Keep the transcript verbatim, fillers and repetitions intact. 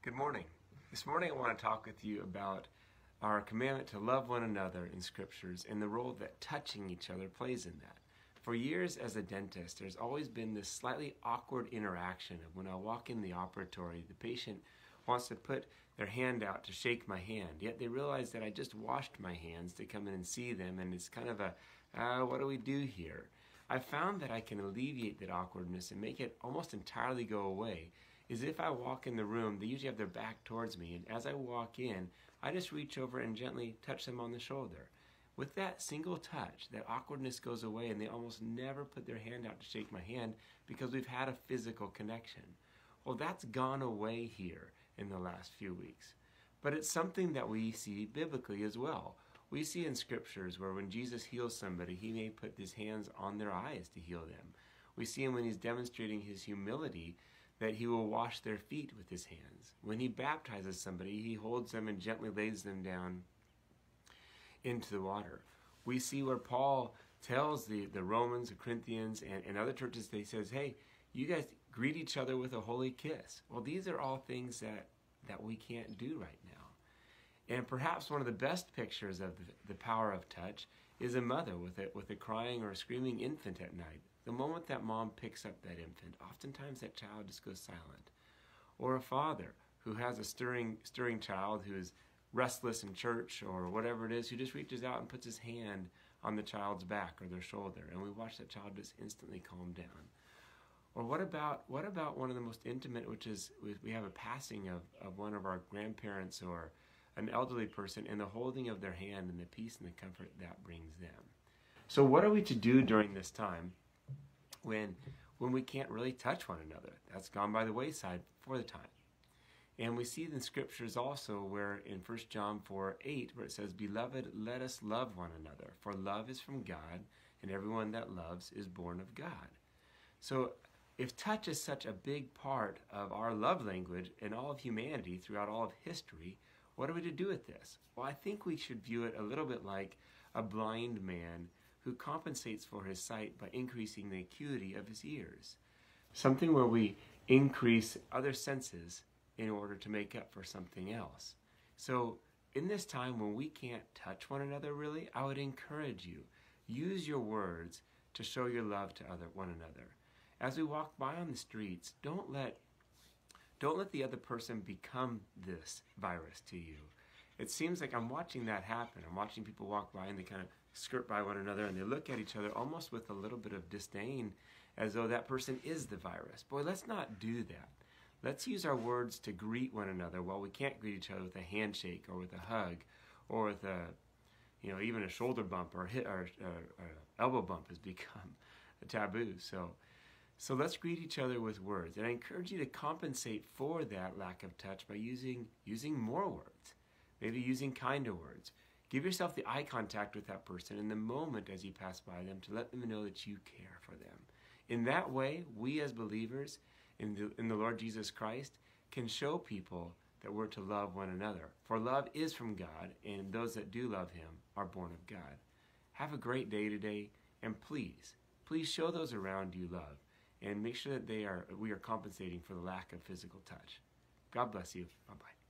Good morning. This morning I want to talk with you about our commandment to love one another in scriptures and the role that touching each other plays in that. For years as a dentist, there's always been this slightly awkward interaction of when I walk in the operatory, the patient wants to put their hand out to shake my hand, yet they realize that I just washed my hands to come in and see them, and it's kind of a, uh, what do we do here? I found that I can alleviate that awkwardness and make it almost entirely go away. Is if I walk in the room, they usually have their back towards me, and as I walk in, I just reach over and gently touch them on the shoulder. With that single touch, that awkwardness goes away, and they almost never put their hand out to shake my hand because we've had a physical connection. Well, that's gone away here in the last few weeks. But it's something that we see biblically as well. We see in scriptures where when Jesus heals somebody, he may put his hands on their eyes to heal them. We see him when he's demonstrating his humility, that he will wash their feet with his hands. When he baptizes somebody, he holds them and gently lays them down into the water. We see where Paul tells the, the Romans, the Corinthians, and, and other churches, they says, hey, you guys greet each other with a holy kiss. Well, these are all things that, that we can't do right now. And perhaps one of the best pictures of the, the power of touch is a mother with a, with a crying or a screaming infant at night. The moment that mom picks up that infant, oftentimes that child just goes silent. Or a father who has a stirring, stirring child who is restless in church or whatever it is, who just reaches out and puts his hand on the child's back or their shoulder, and we watch that child just instantly calm down. Or what about what about one of the most intimate, which is we have a passing of, of one of our grandparents or an elderly person, and the holding of their hand and the peace and the comfort that brings them. So what are we to do during this time when when we can't really touch one another? That's gone by the wayside for the time. And we see in scriptures also where in First John four eight, where it says, "Beloved, let us love one another, for love is from God, and everyone that loves is born of God." So if touch is such a big part of our love language in all of humanity throughout all of history, what are we to do with this? Well, I think we should view it a little bit like a blind man who compensates for his sight by increasing the acuity of his ears. Something where we increase other senses in order to make up for something else. So in this time when we can't touch one another really, I would encourage you, use your words to show your love to other one another. As we walk by on the streets, don't let don't let the other person become this virus to you. It seems like I'm watching that happen. I'm watching people walk by and they kind of skirt by one another and they look at each other almost with a little bit of disdain, as though that person is the virus. Boy, let's not do that. Let's use our words to greet one another while we can't greet each other with a handshake or with a hug or with a, you know, even a shoulder bump or, hit, or, or, or elbow bump has become a taboo. So, so let's greet each other with words. And I encourage you to compensate for that lack of touch by using, using more words, maybe using kinder words. Give yourself the eye contact with that person in the moment as you pass by them to let them know that you care for them. In that way, we as believers in the, in the Lord Jesus Christ can show people that we're to love one another. For love is from God, and those that do love him are born of God. Have a great day today, and please, please show those around you love, and make sure that they are we are compensating for the lack of physical touch. God bless you. Bye-bye.